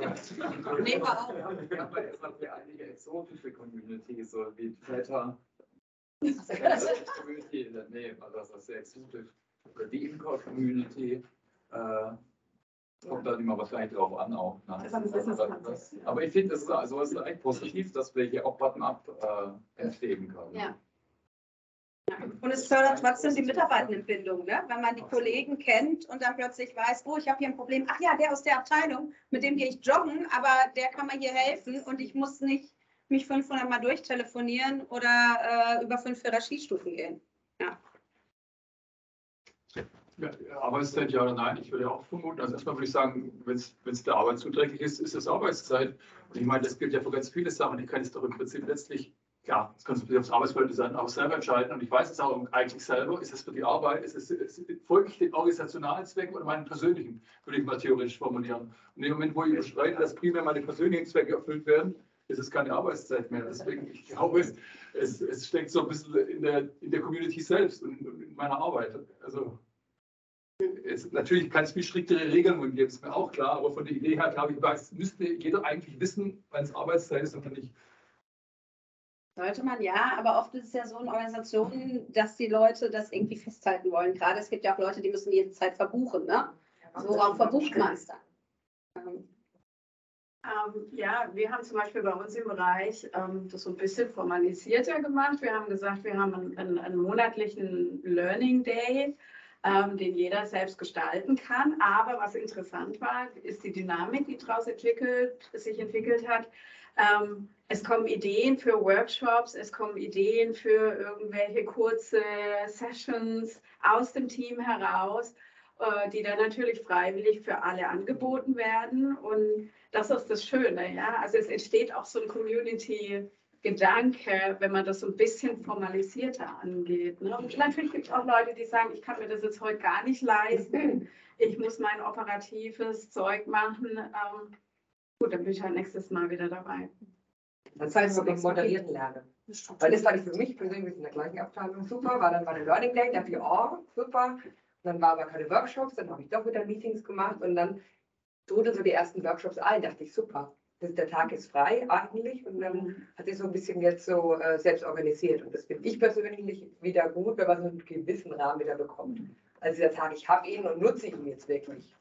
einige exotische Communities, so wie Twitter. Community, nee, das ist sehr exotisch. Die Imker-Community kommt dann immer wahrscheinlich drauf an auch. Ne? Aber ich finde, es ist eigentlich positiv, dass wir hier auch bottom-up entstehen können. Ja. Und es fördert trotzdem die Mitarbeitendenbindung, ne? Wenn man die Kollegen kennt und dann plötzlich weiß, oh, ich habe hier ein Problem. Ach ja, der aus der Abteilung, mit dem gehe ich joggen, aber der kann mir hier helfen und ich muss nicht mich 500 Mal durchtelefonieren oder über 5 Hierarchiestufen gehen. Ja. Ja, Arbeitszeit ja oder nein? Ich würde auch vermuten, also erstmal würde ich sagen, wenn es der Arbeit zuträglich ist, ist es Arbeitszeit. Und ich meine, das gilt ja für ganz viele Sachen. Ich kann es doch im Prinzip letztlich, klar, es kann es aufs Arbeitsfeld sein, auch selber entscheiden. Und ich weiß es auch eigentlich selber, ist es für die Arbeit, folge ich den organisationalen Zwecken oder meinen persönlichen, würde ich mal theoretisch formulieren. Und in dem Moment, wo ich überschreite, dass primär meine persönlichen Zwecke erfüllt werden, ist es keine Arbeitszeit mehr. Deswegen, ich glaube, es steckt so ein bisschen in der Community selbst und in meiner Arbeit. Also natürlich kann es viel striktere Regeln geben, ist mir auch klar, aber von der Idee her, glaube ich, müsste jeder eigentlich wissen, wann es Arbeitszeit ist oder nicht. Sollte man ja, aber oft ist es ja so in Organisationen, dass die Leute das irgendwie festhalten wollen. Gerade es gibt ja auch Leute, die müssen jede Zeit verbuchen, ne? Worauf verbucht man es dann? Ja, wir haben zum Beispiel bei uns im Bereich das so ein bisschen formalisierter gemacht. Wir haben gesagt, wir haben einen monatlichen Learning Day, den jeder selbst gestalten kann. Aber was interessant war, ist die Dynamik, die daraus sich entwickelt hat. Es kommen Ideen für Workshops, es kommen Ideen für irgendwelche kurze Sessions aus dem Team heraus, die dann natürlich freiwillig für alle angeboten werden. Und das ist das Schöne, ja. Also es entsteht auch so ein Community-Gedanke, wenn man das so ein bisschen formalisierter angeht. Ne? Und natürlich gibt es auch Leute, die sagen, ich kann mir das jetzt heute gar nicht leisten. Ich muss mein operatives Zeug machen. Gut, dann bin ich halt nächstes Mal wieder dabei. Das heißt, wir moderieren lernen. Weil das war für mich persönlich in der gleichen Abteilung super, war dann der Learning Day, der PR, super. Und dann waren aber keine Workshops, dann habe ich doch wieder Meetings gemacht und dann trudeln so die ersten Workshops ein, dachte ich, super. Der Tag ist frei eigentlich und dann hat sich so ein bisschen jetzt so selbst organisiert. Und das finde ich persönlich wieder gut, wenn man so einen gewissen Rahmen wieder bekommt. Also dieser Tag, ich habe ihn und nutze ihn jetzt wirklich.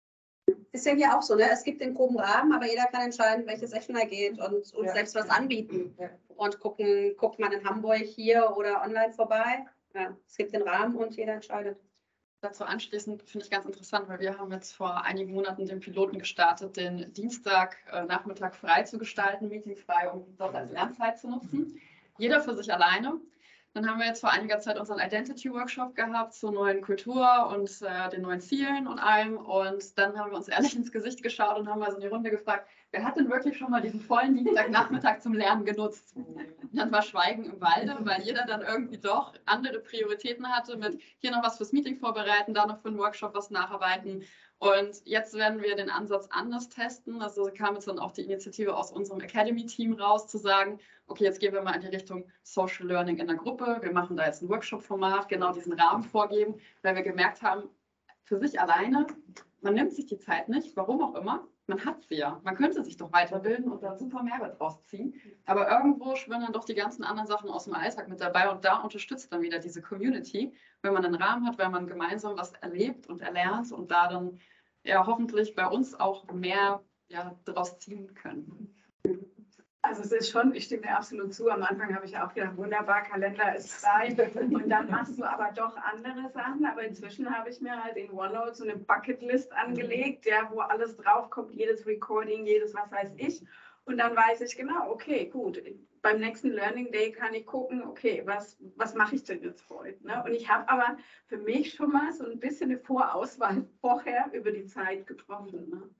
Ist ja hier auch so, ne? Es gibt den groben Rahmen, aber jeder kann entscheiden, welche Session er geht und selbst was anbieten. Ja. Und guckt man in Hamburg hier oder online vorbei. Ja, es gibt den Rahmen und jeder entscheidet. Dazu anschließend finde ich ganz interessant, weil wir haben jetzt vor einigen Monaten den Piloten gestartet, den Dienstagnachmittag frei zu gestalten, meetingfrei, um das als Lernzeit zu nutzen. Jeder für sich alleine. Dann haben wir jetzt vor einiger Zeit unseren Identity-Workshop gehabt zur neuen Kultur und den neuen Zielen und allem. Und dann haben wir uns ehrlich ins Gesicht geschaut und haben mal so in die Runde gefragt, wer hat denn wirklich schon mal diesen vollen Dienstagnachmittag zum Lernen genutzt? Und dann war Schweigen im Walde, weil jeder dann irgendwie doch andere Prioritäten hatte mit hier noch was fürs Meeting vorbereiten, da noch für einen Workshop was nacharbeiten. Und jetzt werden wir den Ansatz anders testen. Also kam jetzt dann auch die Initiative aus unserem Academy-Team raus, zu sagen, okay, jetzt gehen wir mal in die Richtung Social Learning in der Gruppe. Wir machen da jetzt ein Workshop-Format, genau diesen Rahmen vorgeben, weil wir gemerkt haben, für sich alleine, man nimmt sich die Zeit nicht, warum auch immer. Man hat sie ja. Man könnte sich doch weiterbilden und da super Mehrwert rausziehen. Aber irgendwo schwören dann doch die ganzen anderen Sachen aus dem Alltag mit dabei und da unterstützt dann wieder diese Community, wenn man einen Rahmen hat, wenn man gemeinsam was erlebt und erlernt und da dann ja hoffentlich bei uns auch mehr daraus ziehen können. Also es ist schon, ich stimme dir absolut zu. Am Anfang habe ich auch gedacht, wunderbar, Kalender ist frei. Und dann machst du aber doch andere Sachen. Aber inzwischen habe ich mir halt in OneNote so eine Bucketlist angelegt, wo alles draufkommt, jedes Recording, jedes was weiß ich. Und dann weiß ich genau, okay, gut, beim nächsten Learning Day kann ich gucken, okay, was mache ich denn jetzt heute? Ne? Und ich habe aber für mich schon mal so ein bisschen eine Vorauswahl vorher über die Zeit getroffen. Ne?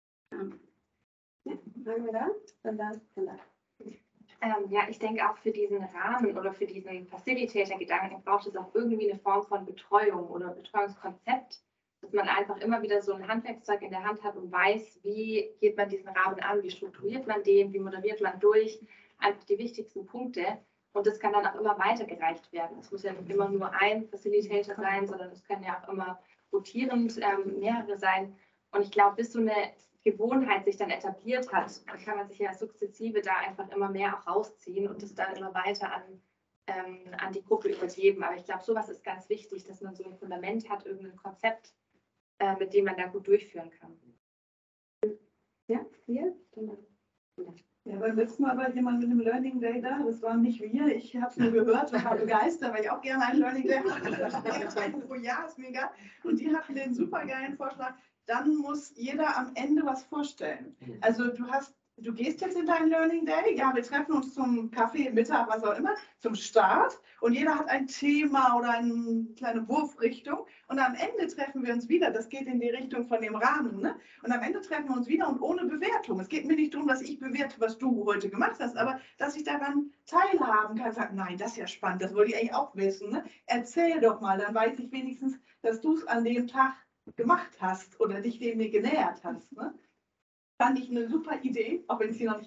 Fangen wir da? Und dann. Ja, ich denke auch für diesen Rahmen oder für diesen Facilitator-Gedanken braucht es auch irgendwie eine Form von Betreuung oder Betreuungskonzept, dass man einfach immer wieder so ein Handwerkszeug in der Hand hat und weiß, wie geht man diesen Rahmen an, wie strukturiert man den, wie moderiert man durch, einfach die wichtigsten Punkte. Und das kann dann auch immer weitergereicht werden. Es muss ja nicht immer nur ein Facilitator sein, sondern es können ja auch immer rotierend mehrere sein. Und ich glaube, bis so eine Gewohnheit sich dann etabliert hat, kann man sich ja sukzessive da einfach immer mehr auch rausziehen und das dann immer weiter an die Gruppe übergeben. Aber ich glaube, sowas ist ganz wichtig, dass man so ein Fundament hat, irgendein Konzept, mit dem man da gut durchführen kann. Ja, hier? Ja, beim letzten Mal war jemand mit einem Learning Day da, das waren nicht wir, ich habe es nur gehört und war begeistert, weil ich auch gerne einen Learning Day habe. Pro Jahr ist mega. Und die hatten den super geilen Vorschlag, dann muss jeder am Ende was vorstellen. Also du gehst jetzt in deinen Learning Day, ja, wir treffen uns zum Kaffee, Mittag, was auch immer, zum Start und jeder hat ein Thema oder eine kleine Wurfrichtung und am Ende treffen wir uns wieder, das geht in die Richtung von dem Rahmen, ne? Und am Ende treffen wir uns wieder und ohne Bewertung. Es geht mir nicht darum, dass ich bewerte, was du heute gemacht hast, aber dass ich daran teilhaben kann, sagen, nein, das ist ja spannend, das wollte ich eigentlich auch wissen, ne? Erzähl doch mal, dann weiß ich wenigstens, dass du es an dem Tag gemacht hast oder dich dem genähert hast. Ne? Fand ich eine super Idee, auch wenn ich sie noch nicht habe.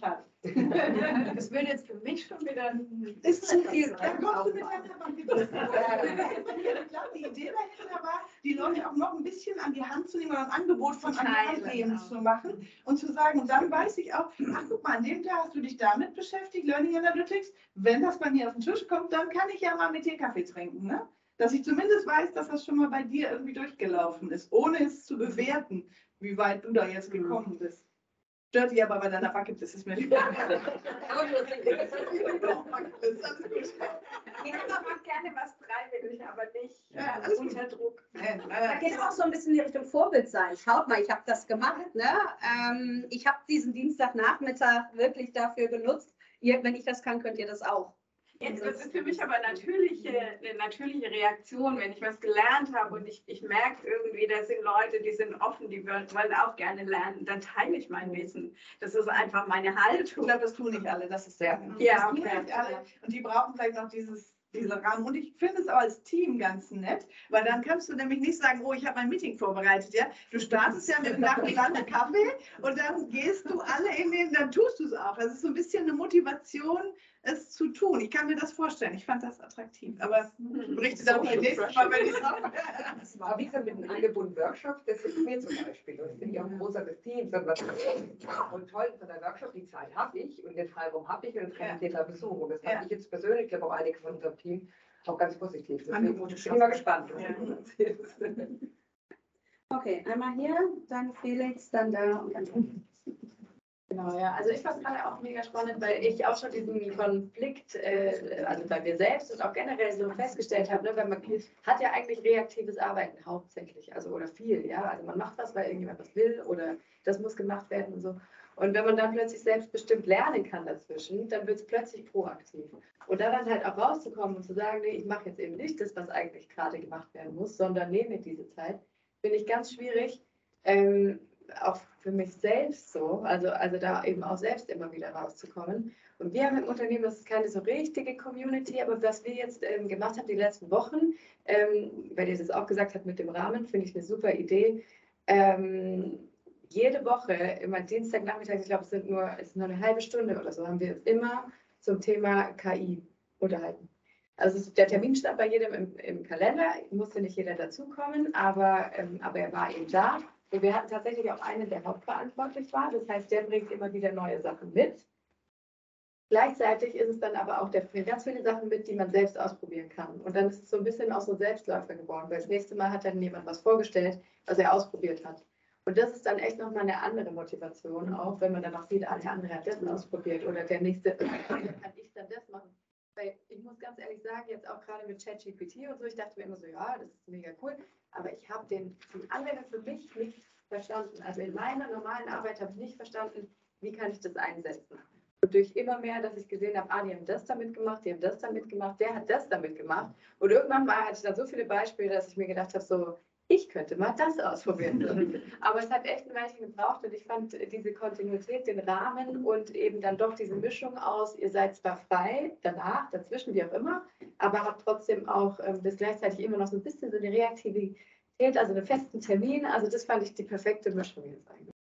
Das würde jetzt für mich schon wieder Ist zu viel. Dann kommst du mit einer Bankgebühr. Ich glaube, die Idee dahinter war, die Leute auch noch ein bisschen an die Hand zu nehmen oder ein Angebot von an die Hand nehmen zu machen und zu sagen, und dann weiß ich auch, ach guck mal, an dem Tag hast du dich damit beschäftigt, Learning Analytics. Wenn das bei mir auf den Tisch kommt, dann kann ich ja mal mit dir Kaffee trinken. Ne? Dass ich zumindest weiß, dass das schon mal bei dir irgendwie durchgelaufen ist, ohne es zu bewerten, wie weit du da jetzt gekommen bist. Stört dich aber bei deiner Backe, das ist mir nicht. Ich mache gerne was freiwillig, aber nicht unter Druck. Da geht auch so ein bisschen in die Richtung Vorbild sein. Schaut mal, ich habe das gemacht. Ne? Ich habe diesen Dienstagnachmittag wirklich dafür genutzt. Wenn ich das kann, könnt ihr das auch. Jetzt, das ist für mich aber eine natürliche Reaktion, wenn ich was gelernt habe und ich merke irgendwie, das sind Leute, die sind offen, die wollen auch gerne lernen, dann teile ich mein Wissen. Das ist einfach meine Haltung. Ich glaube, das tun nicht alle, das ist sehr. Ja, okay. Das tun nicht alle. Und die brauchen vielleicht noch diesen Rahmen. Und ich finde es auch als Team ganz nett, weil dann kannst du nämlich nicht sagen, oh, ich habe mein Meeting vorbereitet. Ja? Du startest ja mit nach dem Land Kaffee und dann gehst du alle dann tust du es auch. Das ist so ein bisschen eine Motivation, es zu tun. Ich kann mir das vorstellen. Ich fand das attraktiv. Aber berichte dann beim nächsten Mal, wenn ich es habe. Das war wie gesagt mit einem angebundenen Workshop, das ist mir zum Beispiel. Und ich bin ja auch ein großer Team. Und toll von der Workshop, die Zeit habe ich und den Freiraum habe ich und den kann ich da besuchen. Und das fand ich jetzt persönlich, ich glaube auch einige von unserem Team, auch ganz positiv. Deswegen bin ich mal gespannt. Okay, einmal hier, dann Felix, dann da und dann. Genau, ja. Also ich fand es gerade auch mega spannend, weil ich auch schon diesen Konflikt, also bei mir selbst und auch generell so festgestellt habe, ne, weil man hat ja eigentlich reaktives Arbeiten hauptsächlich, also oder viel, ja. Also man macht was, weil irgendjemand was will oder das muss gemacht werden und so. Und wenn man dann plötzlich selbstbestimmt lernen kann dazwischen, dann wird es plötzlich proaktiv. Und da dann halt auch rauszukommen und zu sagen, nee, ich mache jetzt eben nicht das, was eigentlich gerade gemacht werden muss, sondern nehme diese Zeit, finde ich ganz schwierig. Auch für mich selbst so, also da eben auch selbst immer wieder rauszukommen. Und wir haben im Unternehmen, das ist keine so richtige Community, aber was wir jetzt gemacht haben die letzten Wochen, weil ihr das auch gesagt habt mit dem Rahmen, finde ich eine super Idee. Jede Woche, immer Dienstagnachmittag, ich glaube, es ist nur eine halbe Stunde oder so, haben wir uns immer zum Thema KI unterhalten. Also der Termin stand bei jedem im Kalender, musste nicht jeder dazukommen, aber er war eben da. Und wir hatten tatsächlich auch einen, der hauptverantwortlich war. Das heißt, der bringt immer wieder neue Sachen mit. Gleichzeitig ist es dann aber auch, der bringt ganz viele Sachen mit, die man selbst ausprobieren kann. Und dann ist es so ein bisschen auch so ein Selbstläufer geworden, weil das nächste Mal hat dann jemand was vorgestellt, was er ausprobiert hat. Und das ist dann echt nochmal eine andere Motivation, auch wenn man dann auch sieht, der andere hat das ausprobiert oder der nächste, kann ich dann das machen. Weil ich muss ganz ehrlich sagen, jetzt auch gerade mit ChatGPT und so, ich dachte mir immer so, ja, das ist mega cool, aber ich habe die Anwendung für mich nicht verstanden. Also in meiner normalen Arbeit habe ich nicht verstanden, wie kann ich das einsetzen. Und durch immer mehr, dass ich gesehen habe, die haben das damit gemacht, die haben das damit gemacht, der hat das damit gemacht. Und irgendwann mal hatte ich dann so viele Beispiele, dass ich mir gedacht habe, so, ich könnte mal das ausprobieren. Aber es hat echt ein Weilchen gebraucht und ich fand diese Kontinuität, den Rahmen und eben dann doch diese Mischung aus, ihr seid zwar frei, danach, dazwischen, wie auch immer, aber habt trotzdem auch das gleichzeitig immer noch so ein bisschen so eine Reaktivität, also einen festen Termin. Also das fand ich die perfekte Mischung jetzt eigentlich.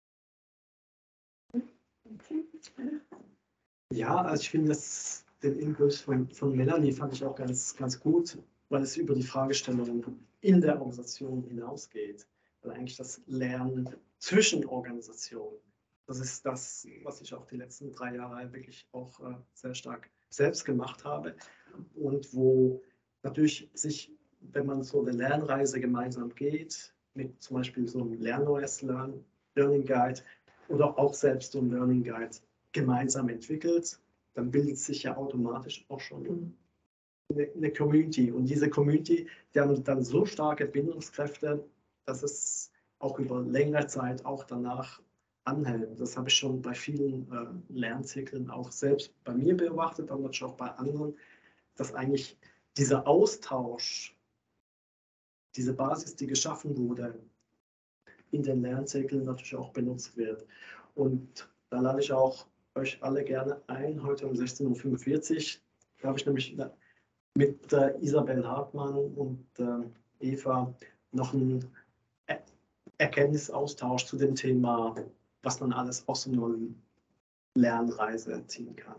Ja, also ich finde den Input von Melanie fand ich auch ganz, ganz gut, weil es über die Fragestellungen in der Organisation hinausgeht. Weil eigentlich das Lernen zwischen Organisationen, das ist das, was ich auch die letzten 3 Jahre wirklich auch sehr stark selbst gemacht habe und wo natürlich sich, wenn man so eine Lernreise gemeinsam geht, mit zum Beispiel so einem LernOS Learning Guide oder auch selbst so ein Learning Guide gemeinsam entwickelt, dann bildet sich ja automatisch auch schon eine Community. Und diese Community, die haben dann so starke Bindungskräfte, dass es auch über längere Zeit auch danach anhält. Das habe ich schon bei vielen Lernzyklen auch selbst bei mir beobachtet, aber natürlich auch bei anderen, dass eigentlich dieser Austausch, diese Basis, die geschaffen wurde, in den Lernzirkeln natürlich auch benutzt wird. Und da lade ich auch euch alle gerne ein, heute um 16:45 Uhr. Da habe ich nämlich mit Isabel Hartmann und Eva noch einen Erkenntnisaustausch zu dem Thema, was man alles aus so einem Lernreise ziehen kann.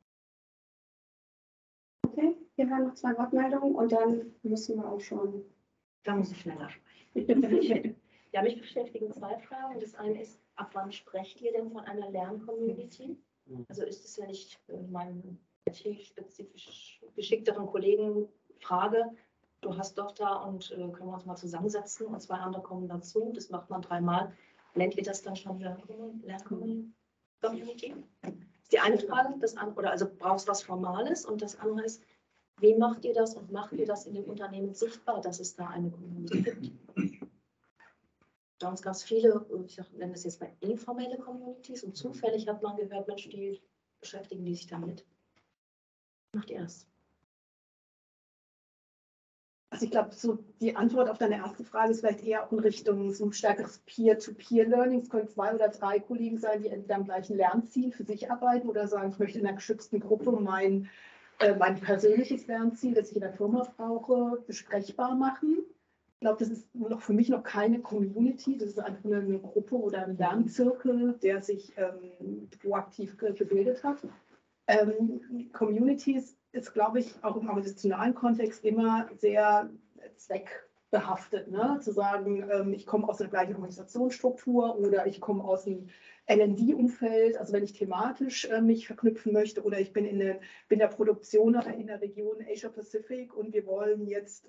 Okay, hier waren noch 2 Wortmeldungen und dann müssen wir auch schon. Da muss ich schneller sprechen. Ja, mich beschäftigen 2 Fragen. Das eine ist, ab wann sprecht ihr denn von einer Lerncommunity? Also ist es, wenn ich meinen IT-spezifisch geschickteren Kollegen frage, du hast doch da und können wir uns mal zusammensetzen und 2 andere kommen dazu, das macht man 3-mal. Nennt ihr das dann schon Lerncommunity? Ist die eine Frage, das andere, oder also brauchst du was Formales, und das andere ist, wie macht ihr das und macht ihr das in dem Unternehmen sichtbar, dass es da eine Community gibt? Bei uns gab es viele, ich nenne das jetzt mal informelle Communities, und zufällig hat man gehört, Mensch, die beschäftigen die sich damit. Macht ihr das? Also ich glaube, so die Antwort auf deine erste Frage ist vielleicht eher auch in Richtung so ein stärkeres Peer-to-Peer-Learning. Es können 2 oder 3 Kollegen sein, die entweder am gleichen Lernziel für sich arbeiten oder sagen, ich möchte in einer geschützten Gruppe mein persönliches Lernziel, das ich in der Firma brauche, besprechbar machen. Ich glaube, das ist für mich noch keine Community, das ist einfach eine Gruppe oder ein Lernzirkel, der sich proaktiv gebildet hat. Communities ist, glaube ich, auch im organisationalen Kontext immer sehr zweckbehaftet, ne? Zu sagen, ich komme aus einer gleichen Organisationsstruktur oder ich komme aus dem L&D-Umfeld, also wenn ich thematisch mich verknüpfen möchte, oder ich bin in der Produktion in der Region Asia Pacific und wir wollen jetzt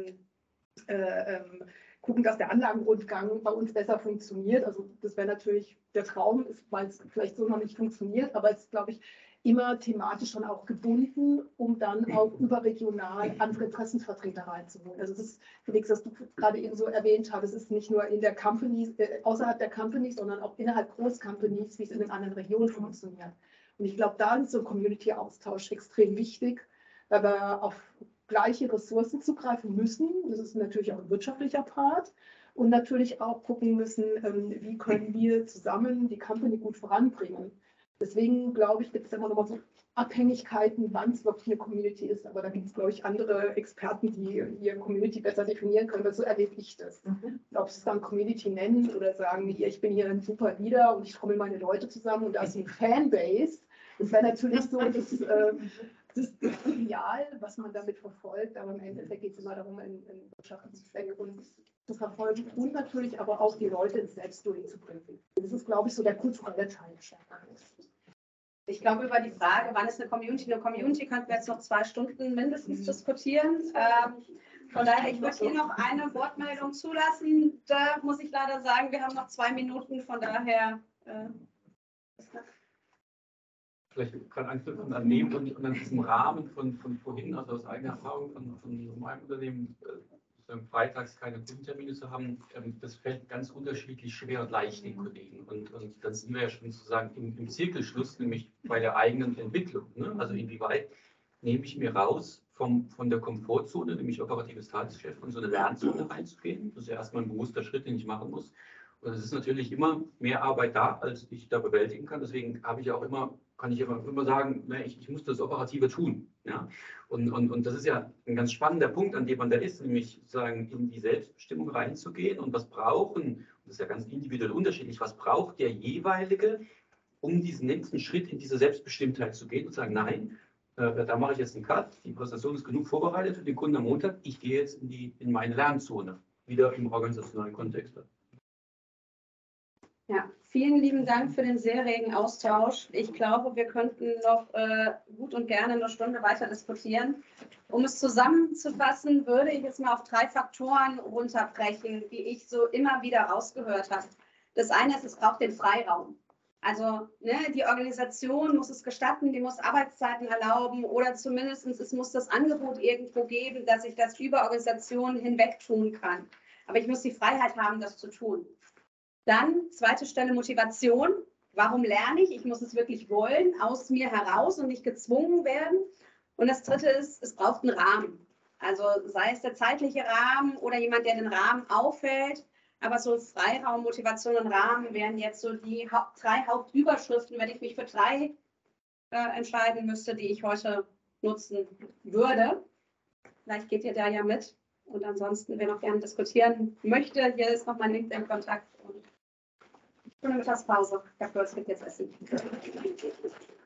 gucken, dass der Anlagenrundgang bei uns besser funktioniert. Also das wäre natürlich der Traum, weil es vielleicht so noch nicht funktioniert, aber es ist, glaube ich, immer thematisch schon auch gebunden, um dann auch überregional andere Interessenvertreter reinzuholen. Also das ist, Felix, was du gerade eben so erwähnt hast, es ist nicht nur in der Company, außerhalb der Company, sondern auch innerhalb Großcompanies, wie es in den anderen Regionen funktioniert. Und ich glaube, da ist so ein Community-Austausch extrem wichtig, weil wir auf gleiche Ressourcen zugreifen müssen. Das ist natürlich auch ein wirtschaftlicher Part. Und natürlich auch gucken müssen, wie können wir zusammen die Company gut voranbringen. Deswegen, glaube ich, gibt es immer noch mal so Abhängigkeiten, wann es wirklich eine Community ist. Aber da gibt es, glaube ich, andere Experten, die hier Community besser definieren können. Aber so erlebe ich das. Ob sie es dann Community nennen oder sagen, hier, ich bin hier ein super Leader und ich trommel meine Leute zusammen und da ist ein Fanbase. Das wäre natürlich so, das ist Ideal, was man damit verfolgt. Aber im Endeffekt geht es immer darum, einen Wirtschaftszweck zu verfolgen und natürlich aber auch die Leute ins Selbstdoing zu bringen. Das ist, glaube ich, so der kulturelle Teil. Ich glaube, über die Frage, wann ist eine Community könnten wir jetzt noch 2 Stunden mindestens diskutieren. Von daher, ich würde hier noch eine Wortmeldung zulassen. Da muss ich leider sagen, wir haben noch 2 Minuten, von daher. Vielleicht gerade anknüpfen an dem und an diesem Rahmen von vorhin, also aus eigener Erfahrung von meinem Unternehmen, freitags keine Kundentermine zu haben, das fällt ganz unterschiedlich schwer und leicht den Kollegen. Und dann sind wir ja schon sozusagen im Zirkelschluss, nämlich bei der eigenen Entwicklung. Ne? Also inwieweit nehme ich mir raus, von der Komfortzone, nämlich operatives Tagesgeschäft, in so eine Lernzone reinzugehen. Das ist ja erstmal ein bewusster Schritt, den ich machen muss. Und es ist natürlich immer mehr Arbeit da, als ich da bewältigen kann. Deswegen kann ich immer sagen, ne, ich muss das Operative tun. Ja? Und das ist ja ein ganz spannender Punkt, an dem man da ist, nämlich sozusagen in die Selbstbestimmung reinzugehen und was brauchen, das ist ja ganz individuell unterschiedlich, was braucht der jeweilige, um diesen nächsten Schritt in diese Selbstbestimmtheit zu gehen und sagen, nein, da mache ich jetzt einen Cut, die Präsentation ist genug vorbereitet für den Kunden am Montag, ich gehe jetzt in meine Lernzone, wieder im organisationalen Kontext. Ja, vielen lieben Dank für den sehr regen Austausch. Ich glaube, wir könnten noch gut und gerne eine Stunde weiter diskutieren. Um es zusammenzufassen, würde ich jetzt mal auf 3 Faktoren runterbrechen, die ich so immer wieder rausgehört habe. Das eine ist, es braucht den Freiraum. Also die Organisation muss es gestatten, die muss Arbeitszeiten erlauben oder zumindest es muss das Angebot irgendwo geben, dass ich das über Organisationen hinweg tun kann. Aber ich muss die Freiheit haben, das zu tun. Dann, 2. Stelle, Motivation. Warum lerne ich? Ich muss es wirklich wollen, aus mir heraus und nicht gezwungen werden. Und das 3. ist, es braucht einen Rahmen. Also sei es der zeitliche Rahmen oder jemand, der den Rahmen aufhält. Aber so Freiraum, Motivation und Rahmen wären jetzt so die 3 Hauptüberschriften, wenn ich mich für 3 entscheiden müsste, die ich heute nutzen würde. Vielleicht geht ihr da ja mit. Und ansonsten, wer noch gerne diskutieren möchte, hier ist noch mein LinkedIn-Kontakt. Schöne Mittagspause. Ich glaube, es gibt jetzt Essen.